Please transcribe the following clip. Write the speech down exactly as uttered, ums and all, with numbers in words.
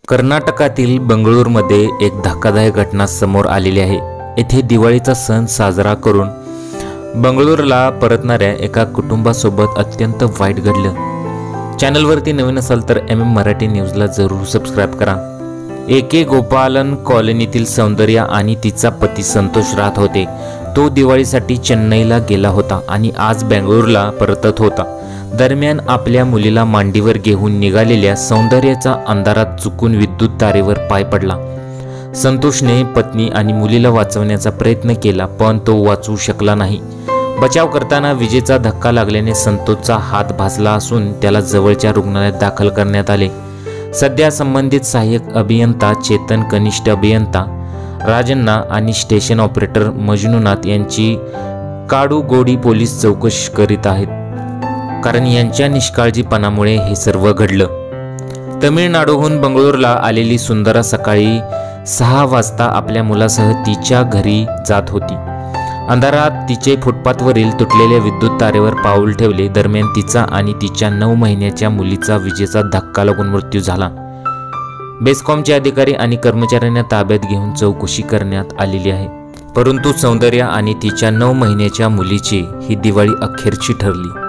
कर्नाटकातील बंगळूरमध्ये एक धक्कादायक घटना समोर आलेली आहे। येथे दिवाळीचा सण साजरा करून बंगळूरला परतणाऱ्या एका कुटुंबासोबत अत्यंत वाईट घडलं। चॅनलवरती नवीन असाल तर एम एम मराठी न्यूजला जरूर सबस्क्राइब करा। एके गोपालन कॉलनीतील सौंदर्या आणि तिचा पती संतोष राहत होते। तो दिवाळीसाठी चेन्नईला गेला होता आणि आज बेंगळूरला परतत होता। दरम्यान आपल्या मुलीला मांडीवर घेऊन निघालेल्या सौंदर्याचा अंधारात चुकून विद्युत तारेवर पाय पडला। संतोषने पत्नी आणि मुलीला वाचवण्याचा प्रयत्न केला, पण तो वाचू शकला नाही। बचाव करताना विजेचा धक्का लागल्याने संतोषचा हात भाजला असून त्याला जवळच्या रुग्णालयात दाखल करण्यात आले। सध्या संबंधित सहाय्यक अभियंता चेतन, कनिष्ठ अभियंता राजन्ना आणि स्टेशन ऑपरेटर मंजुनाथ यांची काडुगोडी पोलीस चौकशी करीत आहेत, कारण यांच्या निष्काळजीपणामुळे हे सर्व घडलं। तमिळनाडूहून बंगळूरला आलेली सुंदरा सकाळी सहा वाजता आपल्या मुलासह तिच्या घरी जात होती। अंधारात तिचे फुटपाथवरील तुटलेल्या विद्युत तारेवर पाऊल ठेवले। दरम्यान तिचा आणि तिच्या नऊ महिन्याच्या मुलीचा विजेचा धक्का लागून मृत्यू झाला। बेस्कॉमचे अधिकारी आणि कर्मचाऱ्यांना ताब्यात घेऊन चौकशी करण्यात आलेली आहे, परंतु सौंदर्या आणि तिच्या नऊ महिन्याच्या मुलीची ही दिवाळी अखेरची ठरली।